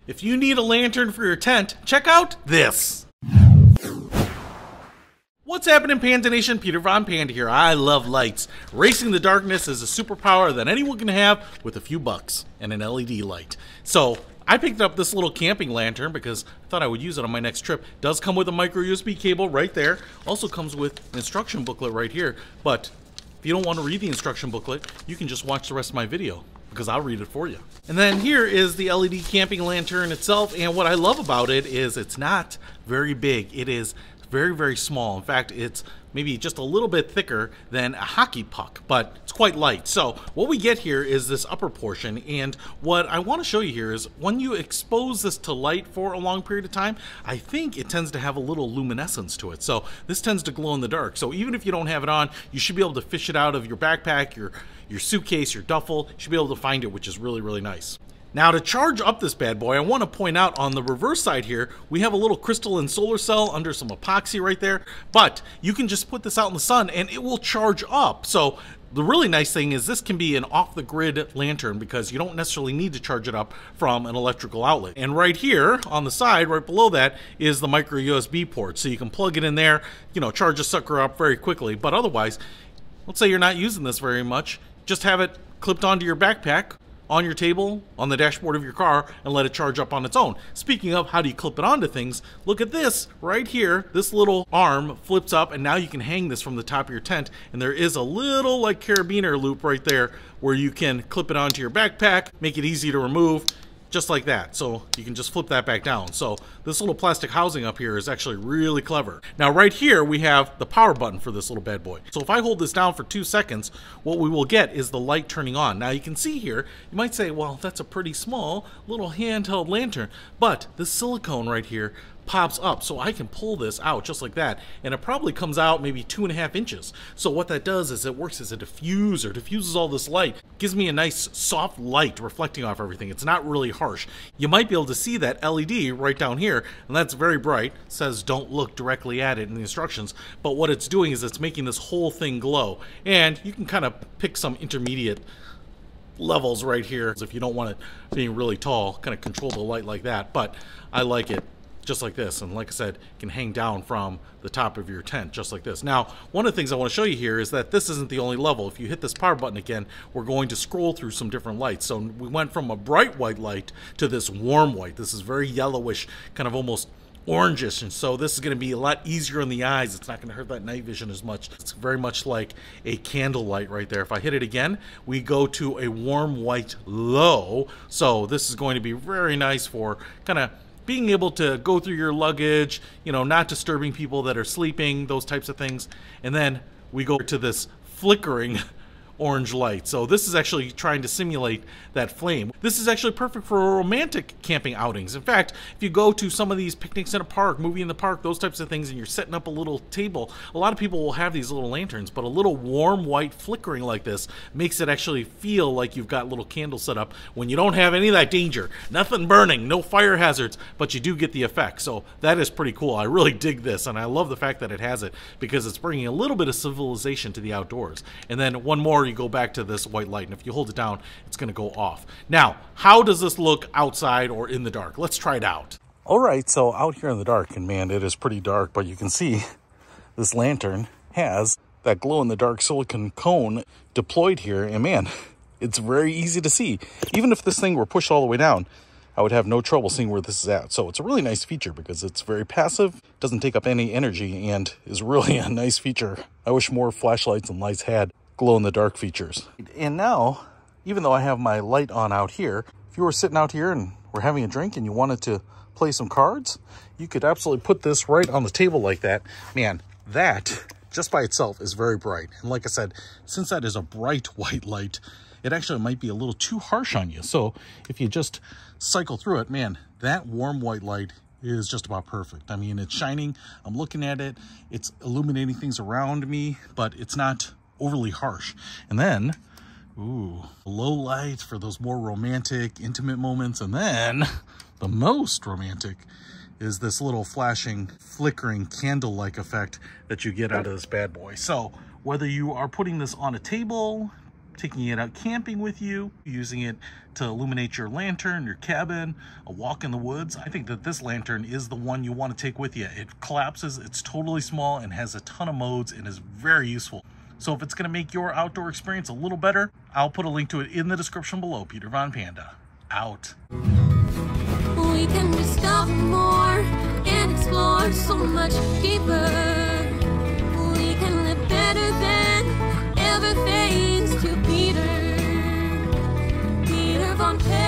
If you need a lantern for your tent, check out this. What's happening, Panda Nation? Peter Von Panda here. I love lights. Racing the darkness is a superpower that anyone can have with a few bucks and an LED light. So I picked up this little camping lantern because I thought I would use it on my next trip. It does come with a micro USB cable right there. Also comes with an instruction booklet right here. But if you don't want to read the instruction booklet, you can just watch the rest of my video, because I'll read it for you. And then here is the LED camping lantern itself, and what I love about it is it's not very big. It is very, very small. In fact, it's maybe just a little bit thicker than a hockey puck, but it's quite light. So what we get here is this upper portion, and what I want to show you here is when you expose this to light for a long period of time, I think it tends to have a little luminescence to it. So this tends to glow in the dark. So even if you don't have it on, you should be able to fish it out of your backpack, your suitcase, your duffel. You should be able to find it, which is really, really nice. Now, to charge up this bad boy, I want to point out on the reverse side here, we have a little crystalline solar cell under some epoxy right there, but you can just put this out in the sun and it will charge up. So the really nice thing is this can be an off-the-grid lantern because you don't necessarily need to charge it up from an electrical outlet. And right here on the side, right below that, is the micro USB port. So you can plug it in there, charge a sucker up very quickly. But otherwise, let's say you're not using this very much, just have it clipped onto your backpack, on your table, on the dashboard of your car, and let it charge up on its own. Speaking of how do you clip it onto things, look at this right here. This little arm flips up, and now you can hang this from the top of your tent, and there is a little like carabiner loop right there where you can clip it onto your backpack, make it easy to remove, just like that. So you can just flip that back down. So this little plastic housing up here is actually really clever. Now right here we have the power button for this little bad boy. So if I hold this down for 2 seconds, what we will get is the light turning on. Now you can see here, you might say, well, that's a pretty small little handheld lantern, but the silicone right here pops up, so I can pull this out just like that, and it probably comes out maybe 2.5 inches. So what that does is it works as a diffuser, diffuses all this light, gives me a nice soft light reflecting off everything. It's not really harsh. You might be able to see that LED right down here, and that's very bright. It says don't look directly at it in the instructions, but what it's doing is it's making this whole thing glow, and you can kind of pick some intermediate levels right here if you don't want it being really tall, kind of control the light like that. But I like it just like this, and like I said, it can hang down from the top of your tent just like this. Now, one of the things I want to show you here is that this isn't the only level. If you hit this power button again, we're going to scroll through some different lights. So we went from a bright white light to this warm white. This is very yellowish, kind of almost orangish, and so this is going to be a lot easier on the eyes. It's not going to hurt that night vision as much. It's very much like a candle light right there. If I hit it again, we go to a warm white low. So this is going to be very nice for kind of being able to go through your luggage, not disturbing people that are sleeping, those types of things. And then we go to this flickering orange light. So this is actually trying to simulate that flame. This is actually perfect for romantic camping outings. In fact, if you go to some of these picnics in a park, movie in the park, those types of things, and you're setting up a little table, a lot of people will have these little lanterns, but a little warm white flickering like this makes it actually feel like you've got little candles set up when you don't have any of that danger. Nothing burning, no fire hazards, but you do get the effect. So that is pretty cool. I really dig this, and I love the fact that it has it because it's bringing a little bit of civilization to the outdoors. And then one more, you go back to this white light, and if you hold it down, it's going to go off. Now, how does this look outside or in the dark? Let's try it out. All right, so out here in the dark, and man, it is pretty dark, but you can see this lantern has that glow-in-the-dark silicone cone deployed here, and man, it's very easy to see. Even if this thing were pushed all the way down, I would have no trouble seeing where this is at. So it's a really nice feature because it's very passive, doesn't take up any energy, and is really a nice feature. I wish more flashlights and lights had glow-in-the-dark features. And now, even though I have my light on out here, if you were sitting out here and were having a drink and you wanted to play some cards, you could absolutely put this right on the table like that. Man, that just by itself is very bright. And like I said, since that is a bright white light, it actually might be a little too harsh on you. So if you just cycle through it, man, that warm white light is just about perfect. I mean, it's shining, I'm looking at it, it's illuminating things around me, but it's not overly harsh. And then, ooh, low light for those more romantic, intimate moments. And then the most romantic is this little flashing, flickering candle-like effect that you get out of this bad boy. So whether you are putting this on a table, taking it out camping with you, using it to illuminate your lantern, your cabin, a walk in the woods. I think that this lantern is the one you want to take with you. It collapses, it's totally small, and has a ton of modes, and is very useful. So if it's going to make your outdoor experience a little better, I'll put a link to it in the description below. Peter Von Panda, out. We can discover more and explore so much deeper. We can live better than ever, thanks to Peter Von Panda.